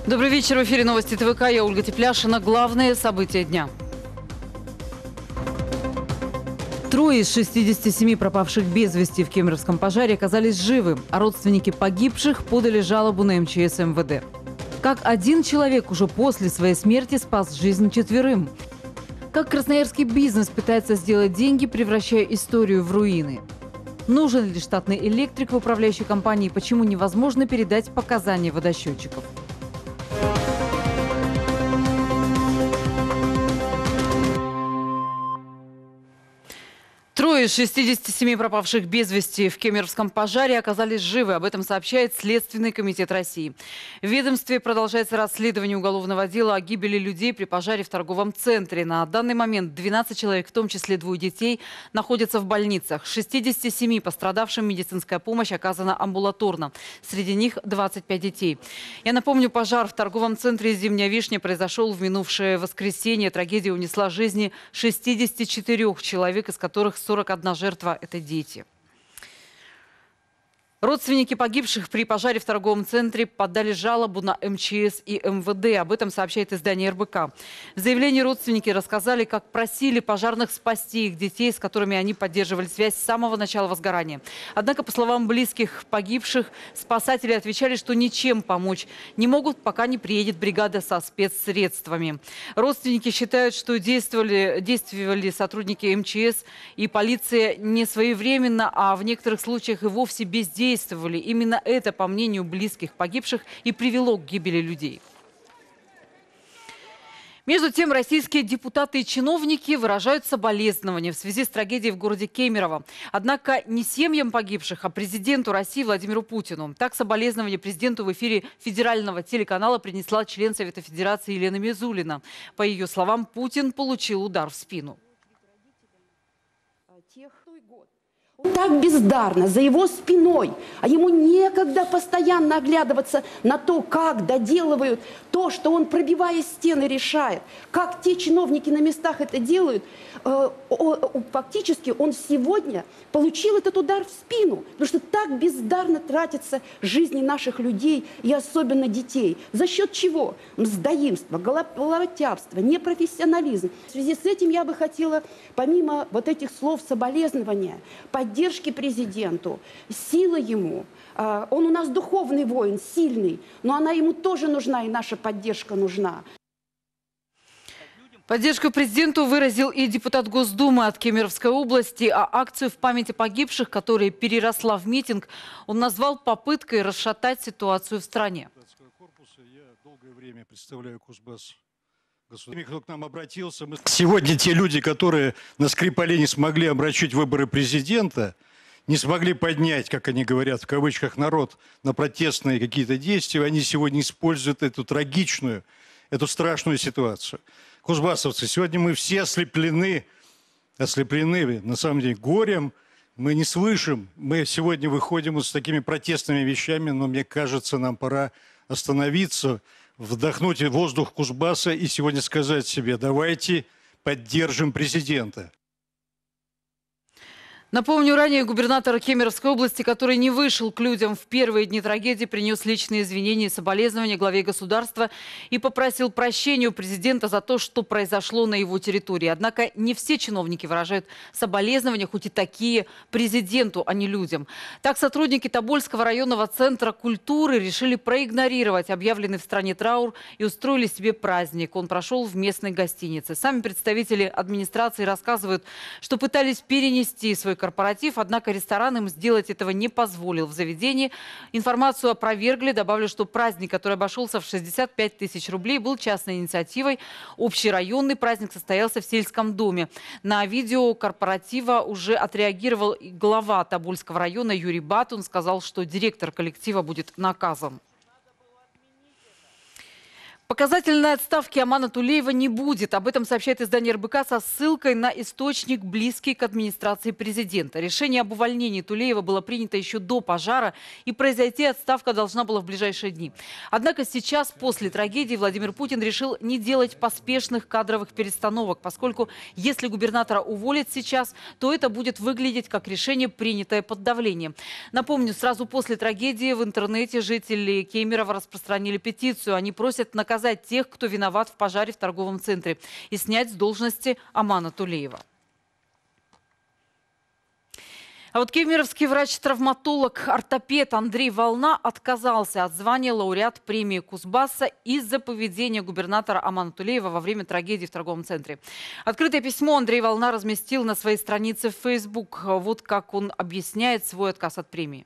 Добрый вечер. В эфире новости ТВК. Я Ольга Тепляшина. Главные события дня. Трое из 67 пропавших без вести в Кемеровском пожаре оказались живы, а родственники погибших подали жалобу на МЧС МВД. Как один человек уже после своей смерти спас жизнь четверым. Как красноярский бизнес пытается сделать деньги, превращая историю в руины. Нужен ли штатный электрик в управляющей компании? Почему невозможно передать показания водосчетчиков? Трое из 67 пропавших без вести в Кемеровском пожаре оказались живы. Об этом сообщает Следственный комитет России. В ведомстве продолжается расследование уголовного дела о гибели людей при пожаре в торговом центре. На данный момент 12 человек, в том числе 2 детей, находятся в больницах. 67 пострадавшим медицинская помощь оказана амбулаторно. Среди них 25 детей. Я напомню, пожар в торговом центре «Зимняя вишня» произошел в минувшее воскресенье. Трагедия унесла жизни 64 человек, из которых 41 жертва – это дети. Родственники погибших при пожаре в торговом центре подали жалобу на МЧС и МВД. Об этом сообщает издание РБК. В заявлении родственники рассказали, как просили пожарных спасти их детей, с которыми они поддерживали связь с самого начала возгорания. Однако, по словам близких погибших, спасатели отвечали, что ничем помочь не могут, пока не приедет бригада со спецсредствами. Родственники считают, что действовали сотрудники МЧС и полиция не своевременно, а в некоторых случаях и вовсе бездействовали. Именно это, по мнению близких погибших, и привело к гибели людей. Между тем, российские депутаты и чиновники выражают соболезнования в связи с трагедией в городе Кемерово. Однако не семьям погибших, а президенту России Владимиру Путину. Так соболезнования президенту в эфире федерального телеканала принесла член Совета Федерации Елена Мизулина. По ее словам, Путин получил удар в спину. Он так бездарно, за его спиной, а ему некогда постоянно оглядываться на то, как доделывают то, что он, пробивая стены, решает, как те чиновники на местах это делают. Фактически он сегодня получил этот удар в спину, потому что так бездарно тратятся жизни наших людей и особенно детей. За счет чего? Мздоимство, головотяпство, непрофессионализм. В связи с этим я бы хотела, помимо вот этих слов соболезнования, поддержки президенту, силы ему. Он у нас духовный воин, сильный, но она ему тоже нужна, и наша поддержка нужна. Поддержку президенту выразил и депутат Госдумы от Кемеровской области, а акцию в память о погибших, которая переросла в митинг, он назвал попыткой расшатать ситуацию в стране. Я долгое время представляю Кузбасс. Кто к нам обратился. Сегодня те люди, которые на Скрипале не смогли обращать выборы президента, не смогли поднять, как они говорят, в кавычках, народ на протестные какие-то действия, они сегодня используют эту трагичную, эту страшную ситуацию. Кузбассовцы, сегодня мы все ослеплены, на самом деле, горем. Мы не слышим, мы сегодня выходим с такими протестными вещами, но мне кажется, нам пора остановиться, вдохнуть воздух Кузбасса и сегодня сказать себе: давайте поддержим президента. Напомню, ранее губернатор Кемеровской области, который не вышел к людям в первые дни трагедии, принес личные извинения и соболезнования главе государства и попросил прощения у президента за то, что произошло на его территории. Однако не все чиновники выражают соболезнования, хоть и такие, президенту, а не людям. Так, сотрудники Тобольского районного центра культуры решили проигнорировать объявленный в стране траур и устроили себе праздник. Он прошел в местной гостинице. Сами представители администрации рассказывают, что пытались перенести свой корпоратив, однако ресторан им сделать этого не позволил. В заведении информацию опровергли. Добавлю, что праздник, который обошелся в 65 тысяч рублей, был частной инициативой. Общерайонный праздник состоялся в сельском доме. На видео корпоратива уже отреагировал и глава Тобольского района Юрий Батун. Сказал, что директор коллектива будет наказан. Показательной отставки Амана Тулеева не будет. Об этом сообщает издание РБК со ссылкой на источник, близкий к администрации президента. Решение об увольнении Тулеева было принято еще до пожара, и произойти отставка должна была в ближайшие дни. Однако сейчас, после трагедии, Владимир Путин решил не делать поспешных кадровых перестановок, поскольку если губернатора уволят сейчас, то это будет выглядеть как решение, принятое под давлением. Напомню, сразу после трагедии в интернете жители Кемерово распространили петицию. Они просят наказать тех, кто виноват в пожаре в торговом центре, и снять с должности Амана Тулеева. А вот кемеровский врач-травматолог, ортопед Андрей Волна отказался от звания лауреат премии Кузбасса из-за поведения губернатора Амана Тулеева во время трагедии в торговом центре. Открытое письмо Андрей Волна разместил на своей странице в Facebook. Вот как он объясняет свой отказ от премии.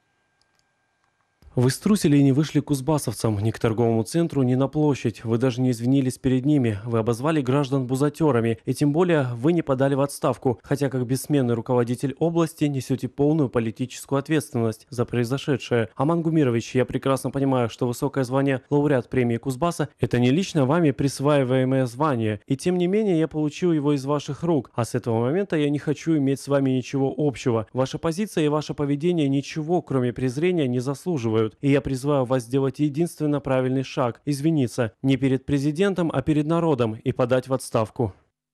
Вы струсили и не вышли к кузбассовцам, ни к торговому центру, ни на площадь. Вы даже не извинились перед ними. Вы обозвали граждан бузатерами. И тем более вы не подали в отставку. Хотя как бессменный руководитель области несете полную политическую ответственность за произошедшее. Аман Гумирович, я прекрасно понимаю, что высокое звание лауреат премии Кузбасса – это не лично вами присваиваемое звание. И тем не менее я получил его из ваших рук. А с этого момента я не хочу иметь с вами ничего общего. Ваша позиция и ваше поведение ничего, кроме презрения, не заслуживают. И я призываю вас сделать единственно правильный шаг – извиниться не перед президентом, а перед народом и подать в отставку.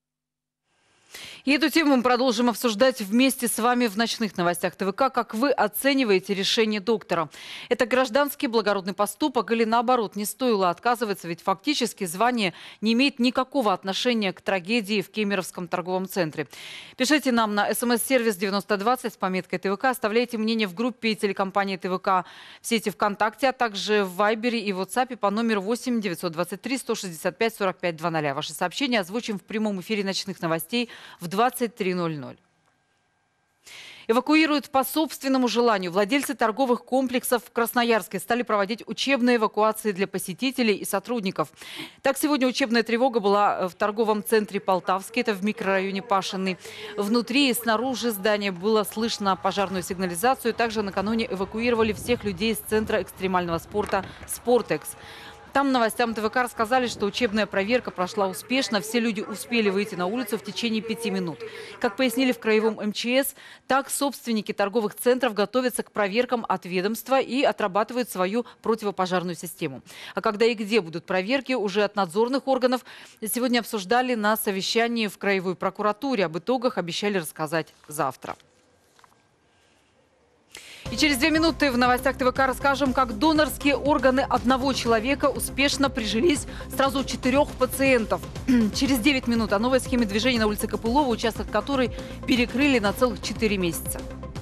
И эту тему мы продолжим обсуждать вместе с вами в ночных новостях ТВК. Как вы оцениваете решение доктора? Это гражданский благородный поступок или наоборот не стоило отказываться? Ведь фактически звание не имеет никакого отношения к трагедии в Кемеровском торговом центре. Пишите нам на СМС-сервис 9020 с пометкой ТВК. Оставляйте мнение в группе телекомпании ТВК в сети ВКонтакте, а также в Вайбере и WhatsApp по номеру 8 923 165 45 00. Ваши сообщения озвучим в прямом эфире ночных новостей в 23:00. Эвакуируют по собственному желанию. Владельцы торговых комплексов в Красноярске стали проводить учебные эвакуации для посетителей и сотрудников. Так, сегодня учебная тревога была в торговом центре Полтавский, это в микрорайоне Пашиный. Внутри и снаружи здания было слышно пожарную сигнализацию. Также накануне эвакуировали всех людей из центра экстремального спорта «Спортекс». Там новостям ТВК рассказали, что учебная проверка прошла успешно. Все люди успели выйти на улицу в течение 5 минут. Как пояснили в краевом МЧС, так собственники торговых центров готовятся к проверкам от ведомства и отрабатывают свою противопожарную систему. А когда и где будут проверки, уже от надзорных органов сегодня обсуждали на совещании в краевой прокуратуре. Об итогах обещали рассказать завтра. И через 2 минуты в новостях ТВК расскажем, как донорские органы одного человека успешно прижились сразу у 4 пациентов. Через 9 минут о новой схеме движения на улице Копылова, участок которой перекрыли на целых 4 месяца.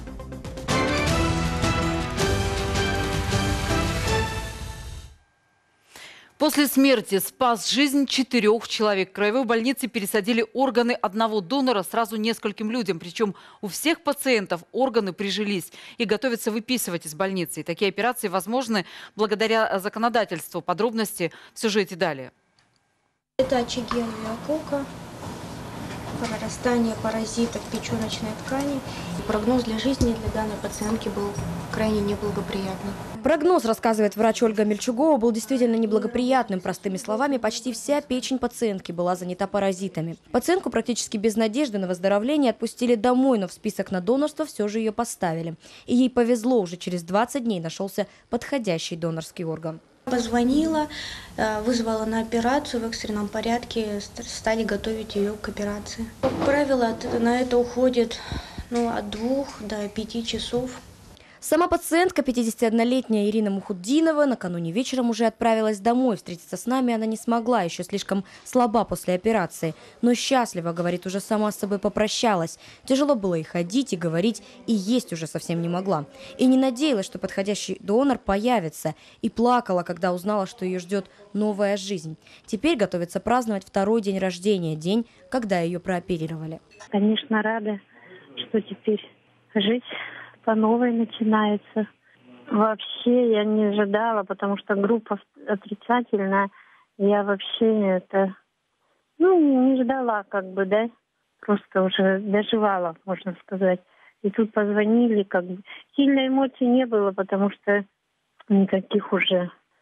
После смерти спас жизнь 4 человек. В краевой больнице пересадили органы одного донора сразу нескольким людям. Причем у всех пациентов органы прижились и готовятся выписывать из больницы. И такие операции возможны благодаря законодательству. Подробности в сюжете далее. Это очаги ока, прорастание паразитов печеночной ткани. Прогноз для жизни для данной пациентки был крайне неблагоприятный. Прогноз, рассказывает врач Ольга Мельчугова, был действительно неблагоприятным. Простыми словами, почти вся печень пациентки была занята паразитами. Пациентку практически без надежды на выздоровление отпустили домой, но в список на донорство все же ее поставили. И ей повезло, уже через 20 дней нашелся подходящий донорский орган. Позвонила, вызвала на операцию в экстренном порядке, стали готовить ее к операции. Как правило, на это уходит от 2 до 5 часов. Сама пациентка, 51-летняя Ирина Мухуддинова, накануне вечером уже отправилась домой. Встретиться с нами она не смогла, еще слишком слаба после операции. Но счастлива, говорит, уже сама с собой попрощалась. Тяжело было и ходить, и говорить, и есть уже совсем не могла. И не надеялась, что подходящий донор появится. И плакала, когда узнала, что ее ждет новая жизнь. Теперь готовится праздновать 2-й день рождения, день, когда ее прооперировали. Конечно, рада, что теперь жить по новой начинается. Вообще я не ожидала, потому что группа отрицательная. Я вообще не ждала, просто уже доживала, можно сказать. И тут позвонили, сильно эмоций не было, потому что никаких уже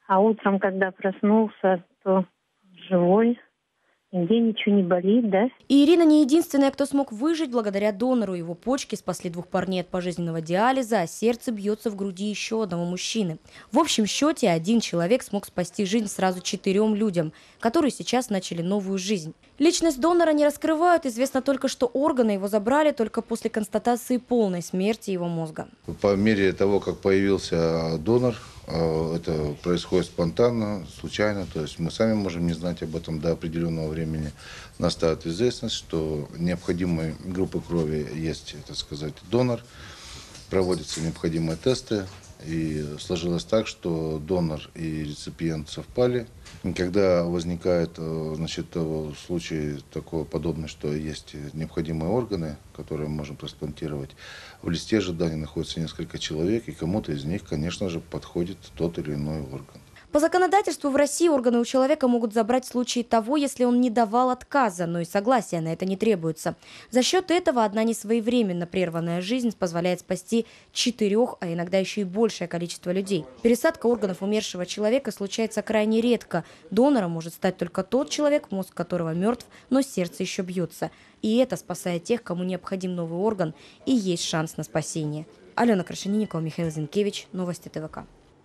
А утром, когда проснулся, то живой, нигде ничего не болит, да? И Ирина не единственная, кто смог выжить благодаря донору. Его почки спасли 2 парней от пожизненного диализа, а сердце бьется в груди еще одного мужчины. В общем счете 1 человек смог спасти жизнь сразу 4 людям, которые сейчас начали новую жизнь. Личность донора не раскрывают. Известно только, что органы его забрали только после констатации полной смерти его мозга. По мере того, как появился донор, это происходит спонтанно, случайно. То есть мы сами можем не знать об этом до определенного времени. Нас ставят в известность, что необходимой группы крови есть, так сказать, донор. Проводятся необходимые тесты. И сложилось так, что донор и реципиент совпали. И когда возникает, значит, случай такой подобный, что есть необходимые органы, которые мы можем трансплантировать, в листе ожидания находится несколько человек, и кому-то из них, конечно же, подходит тот или иной орган. По законодательству в России органы у человека могут забрать в случае того, если он не давал отказа, но и согласия на это не требуется. За счет этого одна несвоевременно прерванная жизнь позволяет спасти 4, а иногда еще и большее количество людей. Пересадка органов умершего человека случается крайне редко. Донором может стать только тот человек, мозг которого мертв, но сердце еще бьется. И это спасает тех, кому необходим новый орган, и есть шанс на спасение. Алена Крашенинникова, Михаил Зинкевич, Новости ТВК.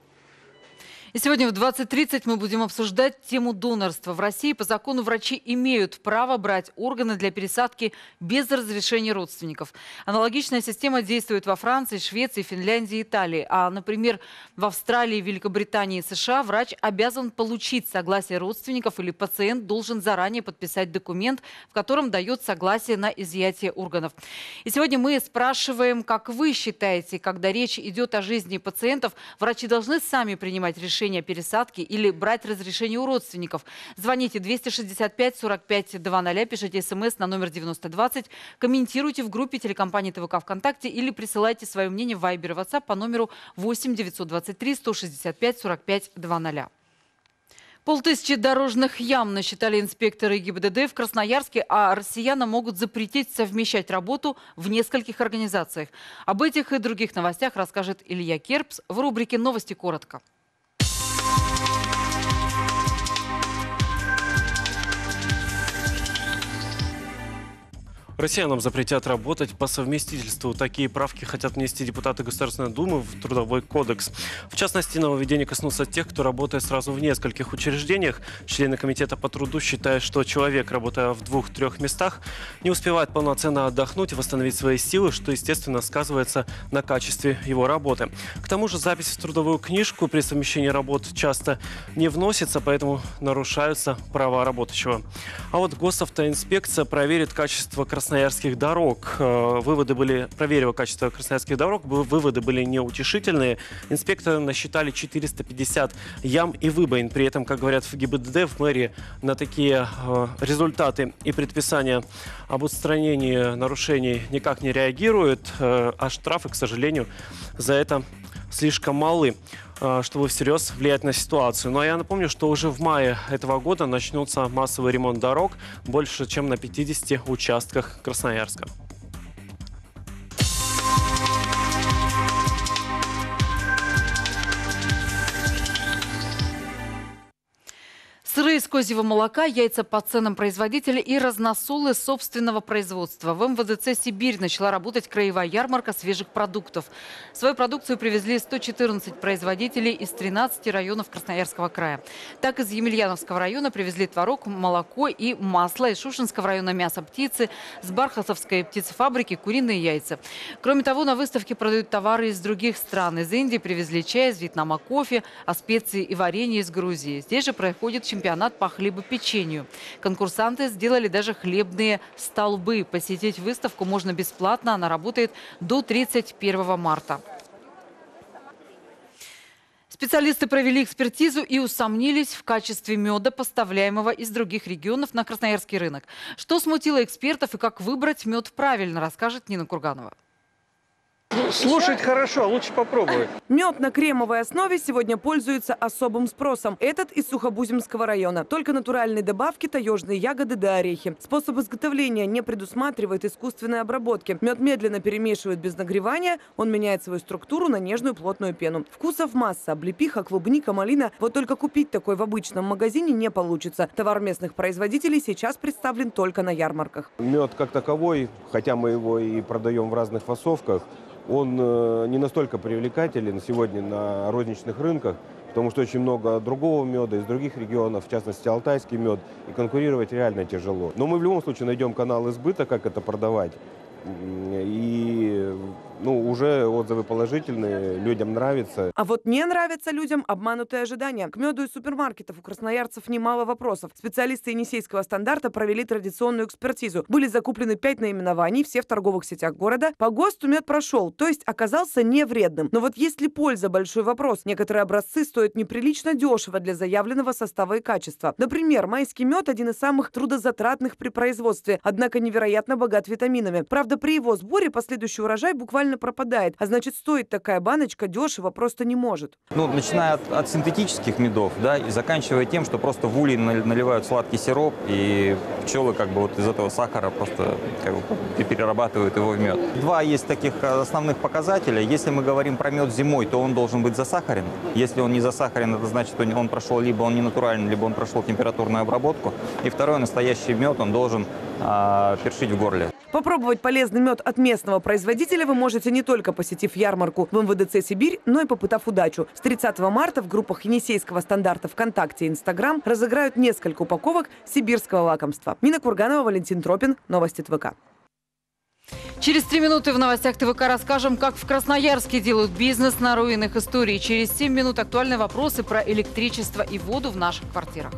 И сегодня в 20:30 мы будем обсуждать тему донорства. В России по закону врачи имеют право брать органы для пересадки без разрешения родственников. Аналогичная система действует во Франции, Швеции, Финляндии, Италии. А, например, в Австралии, Великобритании и США врач обязан получить согласие родственников или пациент должен заранее подписать документ, в котором дает согласие на изъятие органов. И сегодня мы спрашиваем, как вы считаете, когда речь идет о жизни пациентов, врачи должны сами принимать решение о пересадке или брать разрешение у родственников? Звоните 265 45 00, пишите смс на номер 9020, комментируйте в группе телекомпании ТВК ВКонтакте или присылайте свое мнение в Вайбер и WhatsApp по номеру 8 923 165 45 00. 500 дорожных ям насчитали инспекторы ГИБДД в Красноярске, а россиянам могут запретить совмещать работу в нескольких организациях. Об этих и других новостях расскажет Илья Керпс в рубрике «Новости коротко». Россиянам запретят работать по совместительству. Такие правки хотят внести депутаты Государственной Думы в Трудовой кодекс. В частности, нововведение коснутся тех, кто работает сразу в нескольких учреждениях. Члены комитета по труду считают, что человек, работая в 2-3 местах, не успевает полноценно отдохнуть и восстановить свои силы, что, естественно, сказывается на качестве его работы. К тому же запись в трудовую книжку при совмещении работ часто не вносится, поэтому нарушаются права работающего. А вот госавтоинспекция проверит качество красноярских дорог. Проверила качество красноярских дорог. Выводы были неутешительные. Инспекторы насчитали 450 ям и выбоин. При этом, как говорят в ГИБДД, в мэрии на такие результаты и предписания об устранении нарушений никак не реагируют. А штрафы, к сожалению, за это слишком малы, чтобы всерьез влиять на ситуацию. Но я напомню, что уже в мае этого года начнется массовый ремонт дорог больше, чем на 50 участках Красноярска. Сыры из козьего молока, яйца по ценам производителя и разносолы собственного производства. В МВДЦ «Сибирь» начала работать краевая ярмарка свежих продуктов. Свою продукцию привезли 114 производителей из 13 районов Красноярского края. Так, из Емельяновского района привезли творог, молоко и масло, из Шушинского района мясо птицы, с Бархатовской птицефабрики куриные яйца. Кроме того, на выставке продают товары из других стран. Из Индии привезли чай, из Вьетнама кофе, а специи и варенье из Грузии. Здесь же проходит чемпионат по хлебопечению. Конкурсанты сделали даже хлебные столбы. Посетить выставку можно бесплатно. Она работает до 31 марта. Специалисты провели экспертизу и усомнились в качестве меда, поставляемого из других регионов на красноярский рынок. Что смутило экспертов и как выбрать мед правильно, расскажет Нина Курганова. Слушать хорошо, лучше попробовать. Мед на кремовой основе сегодня пользуется особым спросом. Этот из Сухобузимского района. Только натуральные добавки, таежные ягоды да орехи. Способ изготовления не предусматривает искусственной обработки. Мед медленно перемешивают без нагревания. Он меняет свою структуру на нежную плотную пену. Вкусов масса. Облепиха, клубника, малина. Вот только купить такой в обычном магазине не получится. Товар местных производителей сейчас представлен только на ярмарках. Мед как таковой, хотя мы его и продаем в разных фасовках, он не настолько привлекателен сегодня на розничных рынках, потому что очень много другого меда из других регионов, в частности алтайский мед, и конкурировать реально тяжело. Но мы в любом случае найдем канал избыта, как это продавать. И уже отзывы положительные, людям нравится. А вот не нравятся людям обманутые ожидания. К меду из супермаркетов у красноярцев немало вопросов. Специалисты Енисейского стандарта провели традиционную экспертизу. Были закуплены 5 наименований, все в торговых сетях города. По ГОСТу мед прошел, то есть оказался не вредным. Но вот есть ли польза – большой вопрос. Некоторые образцы стоят неприлично дешево для заявленного состава и качества. Например, майский мед – один из самых трудозатратных при производстве, однако невероятно богат витаминами. Правда, при его сборе последующий урожай буквально пропадает. А значит, стоить такая баночка дешево просто не может. Начиная от синтетических медов, да, и заканчивая тем, что просто в улей наливают сладкий сироп, и пчелы из этого сахара просто перерабатывают его в мед. Два есть таких основных показателя. Если мы говорим про мед зимой, то он должен быть засахарен. Если он не засахарен, это значит, что он прошел либо он не натуральный, либо он прошел температурную обработку. И второй, настоящий мед, он должен першить в горле. Попробовать полезный мед от местного производителя вы можете не только посетив ярмарку в МВДЦ «Сибирь», но и попытав удачу. С 30 марта в группах Енисейского стандарта ВКонтакте и Инстаграм разыграют несколько упаковок сибирского лакомства. Нина Курганова, Валентин Тропин. Новости ТВК. Через 3 минуты в новостях ТВК расскажем, как в Красноярске делают бизнес на руинах истории. Через 7 минут актуальные вопросы про электричество и воду в наших квартирах.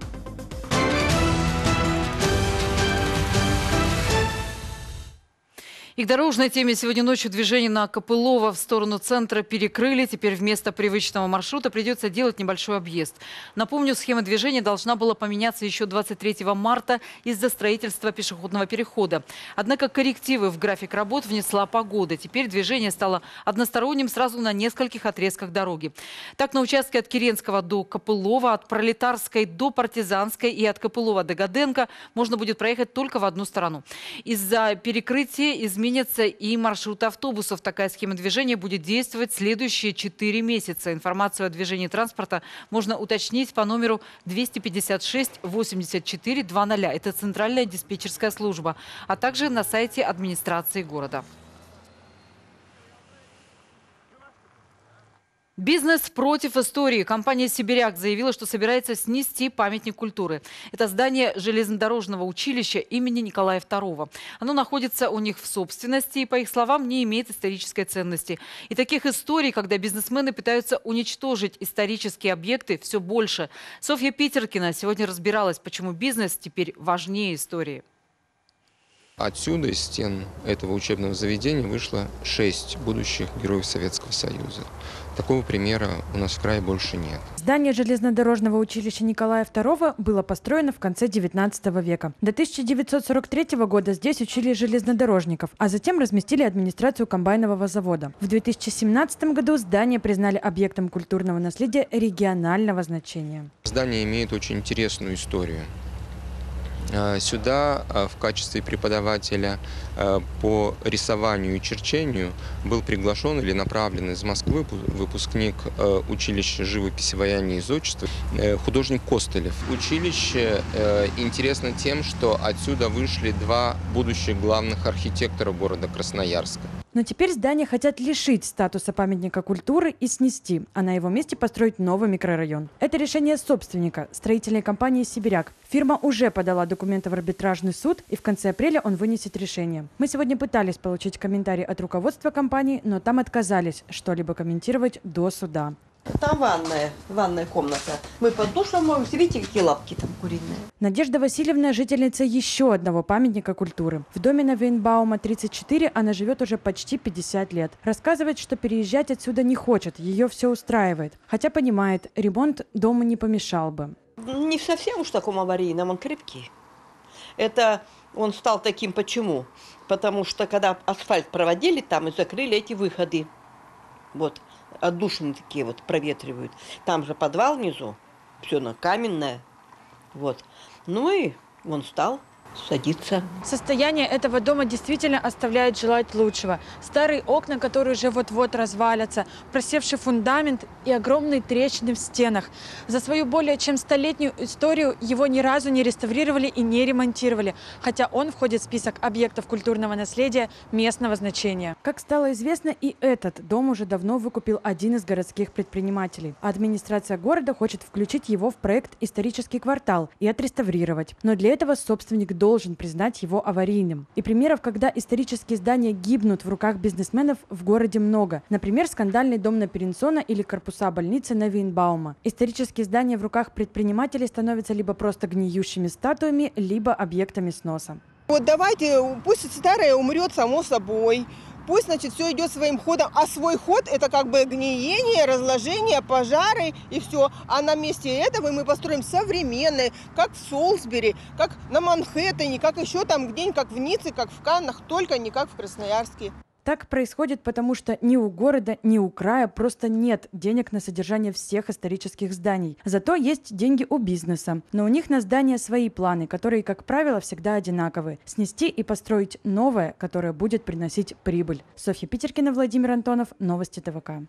И к дорожной теме. Сегодня ночью движение на Копылова в сторону центра перекрыли. Теперь вместо привычного маршрута придется делать небольшой объезд. Напомню, схема движения должна была поменяться еще 23 марта из-за строительства пешеходного перехода. Однако коррективы в график работ внесла погода. Теперь движение стало односторонним сразу на нескольких отрезках дороги. Так, на участке от Киренского до Копылова, от Пролетарской до Партизанской и от Копылова до Гаденко можно будет проехать только в одну сторону. Из-за перекрытия изменится и маршрут автобусов. Такая схема движения будет действовать следующие 4 месяца. Информацию о движении транспорта можно уточнить по номеру 256 84 00. Это центральная диспетчерская служба, а также на сайте администрации города. Бизнес против истории. Компания «Сибиряк» заявила, что собирается снести памятник культуры. Это здание железнодорожного училища имени Николая II. Оно находится у них в собственности и, по их словам, не имеет исторической ценности. И таких историй, когда бизнесмены пытаются уничтожить исторические объекты, все больше. Софья Питеркина сегодня разбиралась, почему бизнес теперь важнее истории. Отсюда, из стен этого учебного заведения, вышло 6 будущих героев Советского Союза. Такого примера у нас в крае больше нет. Здание железнодорожного училища Николая II было построено в конце XIX века. До 1943 года здесь учили железнодорожников, а затем разместили администрацию комбайнового завода. В 2017 году здание признали объектом культурного наследия регионального значения. Здание имеет очень интересную историю. Сюда в качестве преподавателя по рисованию и черчению был приглашен или направлен из Москвы выпускник училища живописи, ваяния и зодчества, художник Костылев. Училище интересно тем, что отсюда вышли 2 будущих главных архитектора города Красноярска. Но теперь здание хотят лишить статуса памятника культуры и снести, а на его месте построить новый микрорайон. Это решение собственника, строительной компании «Сибиряк». Фирма уже подала документы в арбитражный суд, и в конце апреля он вынесет решение. Мы сегодня пытались получить комментарий от руководства компании, но там отказались что-либо комментировать до суда. Там ванная комната. Мы под душем моем, видите, какие лапки там куриные. Надежда Васильевна – жительница еще одного памятника культуры. В доме на Вейнбаума 34 она живет уже почти 50 лет. Рассказывает, что переезжать отсюда не хочет, ее все устраивает. Хотя понимает, ремонт дому не помешал бы. Не совсем уж таком аварийном, он крепкий. Это он стал таким почему? Потому что когда асфальт проводили там и закрыли эти выходы, вот, отдушины такие вот проветривают. Там же подвал внизу, все на каменное, вот. Ну и он стал садиться. Состояние этого дома действительно оставляет желать лучшего. Старые окна, которые уже вот-вот развалятся, просевший фундамент и огромные трещины в стенах. За свою более чем столетнюю историю его ни разу не реставрировали и не ремонтировали, хотя он входит в список объектов культурного наследия местного значения. Как стало известно, и этот дом уже давно выкупил один из городских предпринимателей. Администрация города хочет включить его в проект «Исторический квартал» и отреставрировать. Но для этого собственник должен признать его аварийным. И примеров, когда исторические здания гибнут в руках бизнесменов, в городе много. Например, скандальный дом на Перенсона или корпуса больницы на Вейнбаума. Исторические здания в руках предпринимателей становятся либо просто гниющими статуями, либо объектами сноса. Вот давайте, пусть старое умрет само собой. Пусть, значит, все идет своим ходом, а свой ход – это как бы гниение, разложение, пожары и все. А на месте этого мы построим современное, как в Солсбери, как на Манхэттене, как еще там где-нибудь, как в Ницце, как в Каннах, только не как в Красноярске. Так происходит, потому что ни у города, ни у края просто нет денег на содержание всех исторических зданий. Зато есть деньги у бизнеса. Но у них на здания свои планы, которые, как правило, всегда одинаковые. Снести и построить новое, которое будет приносить прибыль. Софья Питеркина, Владимир Антонов. Новости ТВК.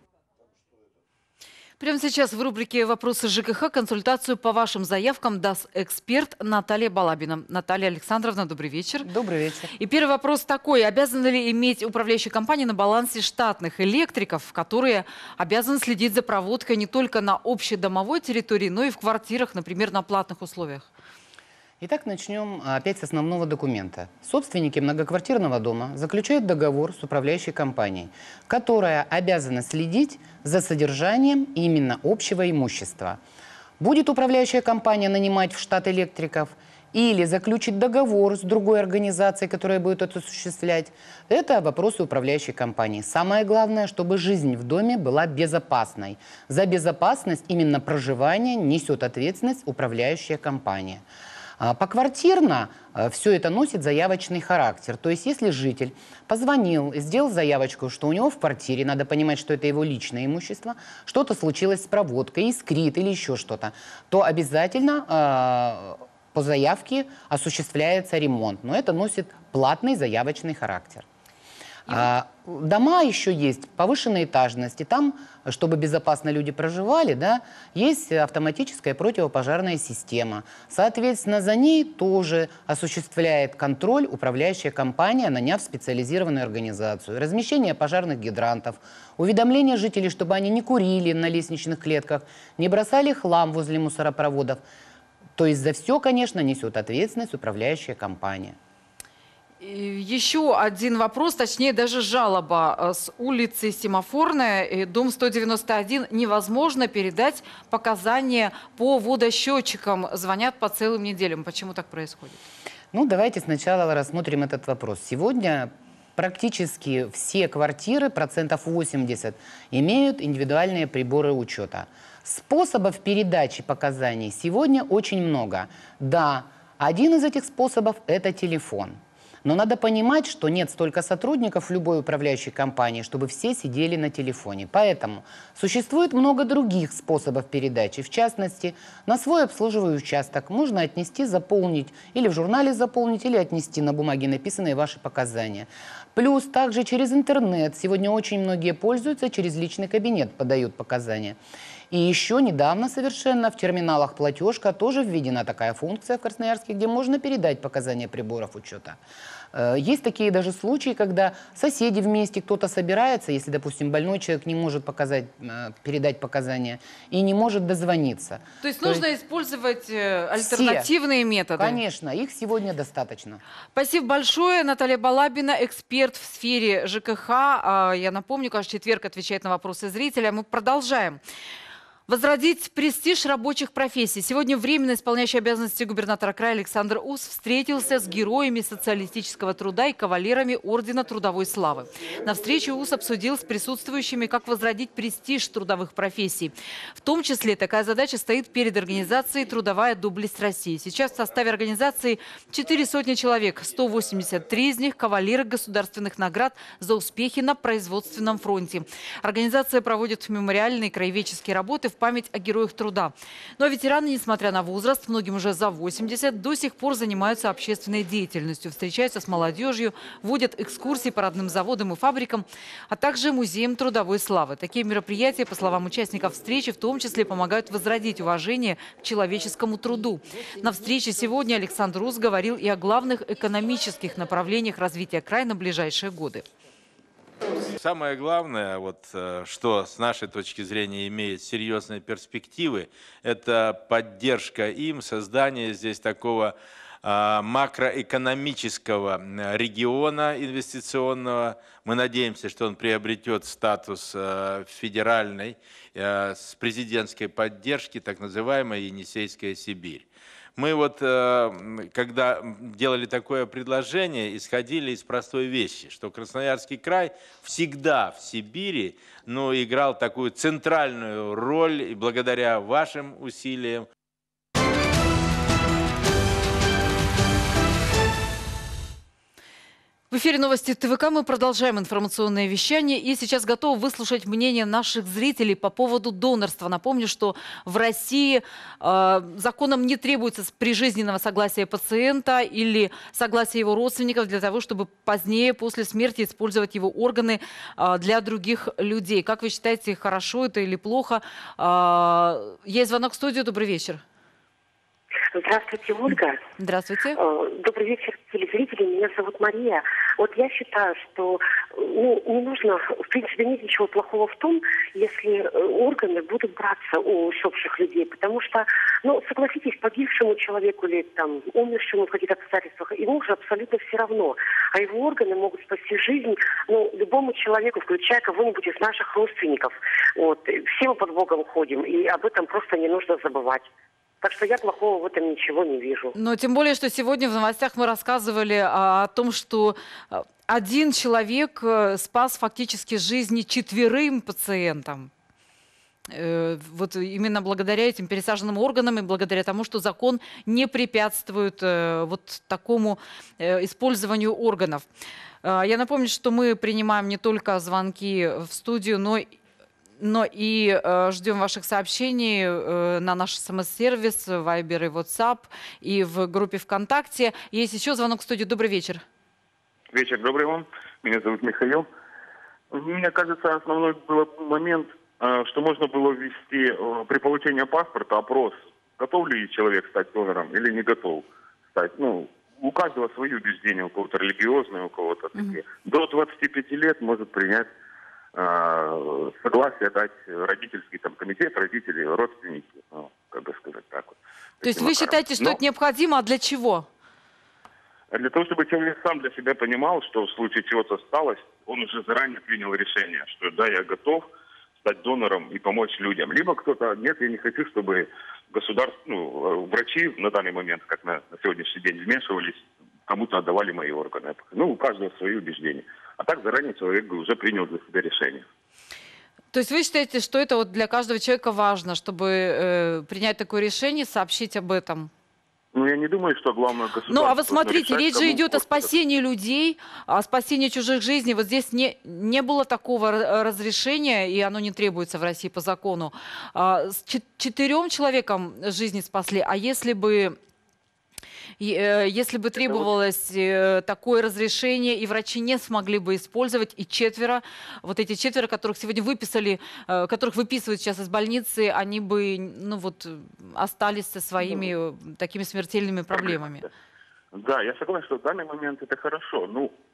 Прямо сейчас в рубрике «Вопросы ЖКХ» консультацию по вашим заявкам даст эксперт Наталья Балабина. Наталья Александровна, добрый вечер. Добрый вечер. И первый вопрос такой. Обязаны ли иметь управляющие компании на балансе штатных электриков, которые обязаны следить за проводкой не только на общедомовой территории, но и в квартирах, например, на платных условиях? Итак, начнем опять с основного документа. Собственники многоквартирного дома заключают договор с управляющей компанией, которая обязана следить за содержанием именно общего имущества. Будет управляющая компания нанимать в штат электриков или заключить договор с другой организацией, которая будет это осуществлять, это вопросы управляющей компании. Самое главное, чтобы жизнь в доме была безопасной. За безопасность именно проживания несет ответственность управляющая компания. Поквартирно все это носит заявочный характер. То есть, если житель позвонил, сделал заявочку, что у него в квартире, надо понимать, что это его личное имущество, что-то случилось с проводкой, искрит или еще что-то, то обязательно по заявке осуществляется ремонт. Но это носит платный заявочный характер. Дома еще есть повышенной этажности. Там, чтобы безопасно люди проживали, да, есть автоматическая противопожарная система. Соответственно, за ней тоже осуществляет контроль управляющая компания, наняв специализированную организацию. Размещение пожарных гидрантов, уведомление жителей, чтобы они не курили на лестничных клетках, не бросали хлам возле мусоропроводов. То есть за все, конечно, несет ответственность управляющая компания. Еще один вопрос, точнее даже жалоба. С улицы Семафорная, дом 191, невозможно передать показания по водосчетчикам. Звонят по целым неделям. Почему так происходит? Ну, давайте сначала рассмотрим этот вопрос. Сегодня практически все квартиры, 80%, имеют индивидуальные приборы учета. Способов передачи показаний сегодня очень много. Да, один из этих способов – это телефон. Но надо понимать, что нет столько сотрудников в любой управляющей компании, чтобы все сидели на телефоне. Поэтому существует много других способов передачи. В частности, на свой обслуживающий участок можно отнести, заполнить, или в журнале заполнить, или отнести на бумаге написанные ваши показания. Плюс также через интернет. Сегодня очень многие пользуются, через личный кабинет подают показания. И еще недавно совершенно в терминалах платежка тоже введена такая функция в Красноярске, где можно передать показания приборов учета. Есть такие даже случаи, когда соседи вместе, кто-то собирается, если, допустим, больной человек не может передать показания и не может дозвониться. То есть нужно использовать альтернативные методы? Конечно, их сегодня достаточно. Спасибо большое. Наталья Балабина, эксперт в сфере ЖКХ. Я напомню, каждый четверг отвечает на вопросы зрителя. Мы продолжаем. Возродить престиж рабочих профессий. Сегодня временно исполняющий обязанности губернатора края Александр Ус встретился с героями социалистического труда и кавалерами Ордена Трудовой Славы. На встрече Ус обсудил с присутствующими, как возродить престиж трудовых профессий. В том числе такая задача стоит перед организацией «Трудовая доблесть России». Сейчас в составе организации 400 человек, 183 из них – кавалеры государственных наград за успехи на производственном фронте. Организация проводит мемориальные краеведческие работы в память о героях труда. Но ветераны, несмотря на возраст, многим уже за 80, до сих пор занимаются общественной деятельностью, встречаются с молодежью, водят экскурсии по родным заводам и фабрикам, а также музеям трудовой славы. Такие мероприятия, по словам участников встречи, в том числе помогают возродить уважение к человеческому труду. На встрече сегодня Александр Ус говорил и о главных экономических направлениях развития края на ближайшие годы. Самое главное, что с нашей точки зрения имеет серьезные перспективы, это поддержка им, создание здесь такого макроэкономического региона инвестиционного. Мы надеемся, что он приобретет статус федеральной с президентской поддержки, так называемая Енисейская Сибирь. Мы когда делали такое предложение, исходили из простой вещи, что Красноярский край всегда в Сибири играл такую центральную роль, и благодаря вашим усилиям. В эфире новости ТВК мы продолжаем информационное вещание и сейчас готовы выслушать мнение наших зрителей по поводу донорства. Напомню, что в России законом не требуется прижизненного согласия пациента или согласия его родственников для того, чтобы позднее, после смерти, использовать его органы для других людей. Как вы считаете, хорошо это или плохо? Есть звонок в студию. Добрый вечер. Здравствуйте, Ольга. Здравствуйте. Добрый вечер, телезрители. Меня зовут Мария. Я считаю, что не нужно, в принципе, нет ничего плохого в том, если органы будут браться у усопших людей. Потому что, согласитесь, погибшему человеку или умершему в каких-то обстоятельствах, ему уже абсолютно все равно. А его органы могут спасти жизнь любому человеку, включая кого-нибудь из наших родственников. Все мы под Богом ходим, и об этом просто не нужно забывать. Так что я плохого в этом ничего не вижу. Но тем более, что сегодня в новостях мы рассказывали о том, что один человек спас фактически жизни 4 пациентам. Именно благодаря этим пересаженным органам и благодаря тому, что закон не препятствует такому использованию органов. Я напомню, что мы принимаем не только звонки в студию, но и ждем ваших сообщений на наш СМС-сервис, Viber и WhatsApp, и в группе ВКонтакте. Есть еще звонок в студию. Добрый вечер. Вечер добрый вам. Меня зовут Михаил. Мне кажется, основной был момент, что можно было ввести при получении паспорта опрос, готов ли человек стать донором или не готов стать. У каждого свои убеждения, у кого-то религиозные, у кого-то такие. До 25 лет может принять согласие дать родительский комитет, родители, родственники, как бы сказать так вот. То есть вы считаете, что это необходимо, а для чего? Для того, чтобы человек сам для себя понимал, что в случае чего-то сталось, он уже заранее принял решение, что да, я готов стать донором и помочь людям. Либо кто-то, нет, я не хочу, чтобы врачи на данный момент, как на сегодняшний день, вмешивались, кому-то отдавали мои органы. У каждого свои убеждения. А так заранее человек бы уже принял для себя решение. То есть вы считаете, что это для каждого человека важно, чтобы принять такое решение, сообщить об этом? Я не думаю, что главное государство... А вы смотрите, речь же идет о спасении людей, о спасении чужих жизней. Вот здесь не было такого разрешения, и оно не требуется в России по закону. 4 человекам жизни спасли, а если бы требовалось такое разрешение, и врачи не смогли бы использовать, и эти 4, которых сегодня выписали, которых выписывают сейчас из больницы, они бы остались со своими такими смертельными проблемами. Да, я согласен, что в данный момент это хорошо.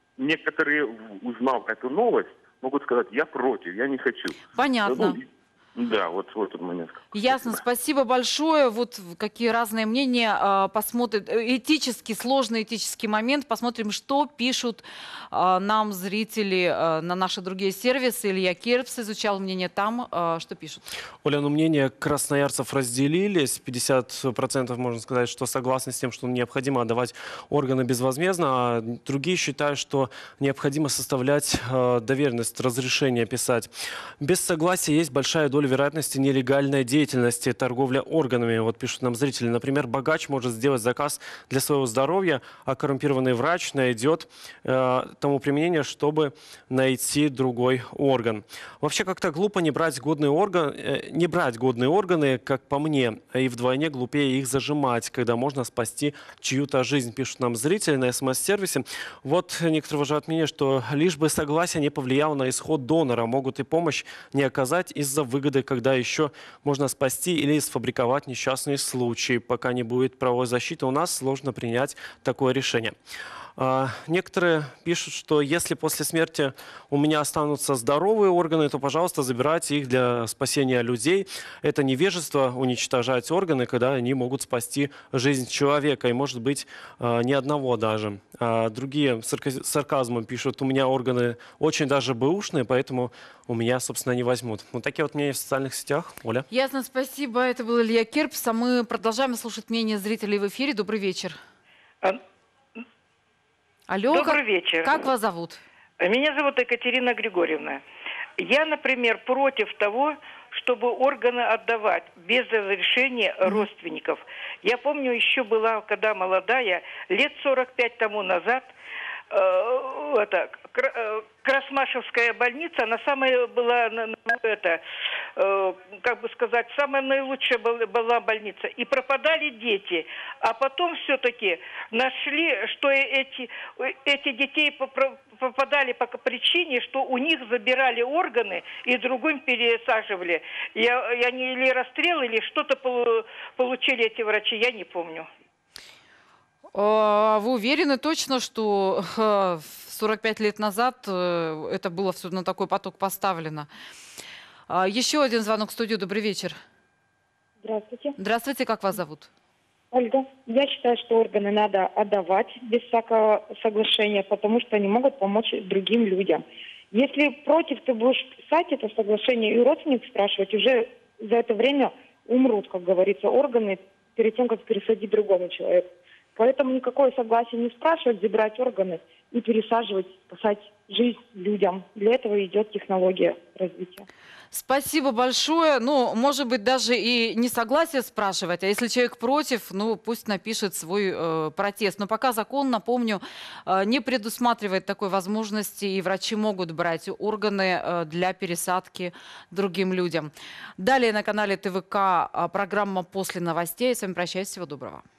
Некоторые, узнав эту новость, могут сказать, я против, я не хочу. Понятно. Да, вот этот момент. Ясно, спасибо большое. Вот какие разные мнения. Посмотрим этически, сложный этический момент. Посмотрим, что пишут нам зрители на наши другие сервисы. Илья Керпс изучал мнение там. Что пишут? Оля, ну мнения красноярцев разделились. 50% можно сказать, что согласны с тем, что необходимо отдавать органы безвозмездно, а другие считают, что необходимо составлять доверенность, разрешение писать. Без согласия есть большая доля вероятности нелегальной деятельности, торговля органами. Вот пишут нам зрители. Например, богач может сделать заказ для своего здоровья, а коррумпированный врач найдет тому применение, чтобы найти другой орган. Вообще как-то глупо не брать годные органы, как по мне, и вдвойне глупее их зажимать, когда можно спасти чью-то жизнь, пишут нам зрители на СМС-сервисе. Вот некоторые выражают мнение, что лишь бы согласие не повлияло на исход донора, могут и помощь не оказать из-за выгоды, когда еще можно спасти или сфабриковать несчастные случаи. Пока не будет правовой защиты, у нас сложно принять такое решение. Некоторые пишут, что если после смерти у меня останутся здоровые органы, то, пожалуйста, забирайте их для спасения людей. Это невежество уничтожать органы, когда они могут спасти жизнь человека, и, может быть, ни одного даже. Другие с сарказмом пишут, у меня органы очень даже бэушные, поэтому у меня, собственно, не возьмут. Вот такие вот мнения в социальных сетях. Оля. Ясно, спасибо. Это был Илья Керпс. А мы продолжаем слушать мнение зрителей в эфире. Добрый вечер. Алло, добрый вечер. Как вас зовут? Меня зовут Екатерина Григорьевна. Я, например, против того, чтобы органы отдавать без разрешения родственников. Я помню, еще была, когда молодая, лет 45 тому назад, Красмашевская больница, она самая была, как бы сказать, самая наилучшая была больница. И пропадали дети. А потом все-таки нашли, что эти детей попадали по причине, что у них забирали органы и другим пересаживали. И они или расстрел, или что-то получили эти врачи, я не помню. Вы уверены точно, что 45 лет назад это было все на такой поток поставлено? Еще один звонок в студию. Добрый вечер. Здравствуйте. Здравствуйте, как вас зовут? Ольга. Я считаю, что органы надо отдавать без всякого соглашения, потому что они могут помочь другим людям. Если против ты будешь писать это соглашение и родственник спрашивать, уже за это время умрут, как говорится, органы перед тем, как пересадить другому человеку. Поэтому никакое согласие не спрашивать, забирать органы и пересаживать, спасать жизнь людям. Для этого идет технология развития. Спасибо большое. Ну, может быть, даже и не согласие спрашивать, а если человек против, ну, пусть напишет свой протест. Но пока закон, напомню, не предусматривает такой возможности, и врачи могут брать органы для пересадки другим людям. Далее на канале ТВК программа «После новостей». Я с вами прощаюсь. Всего доброго.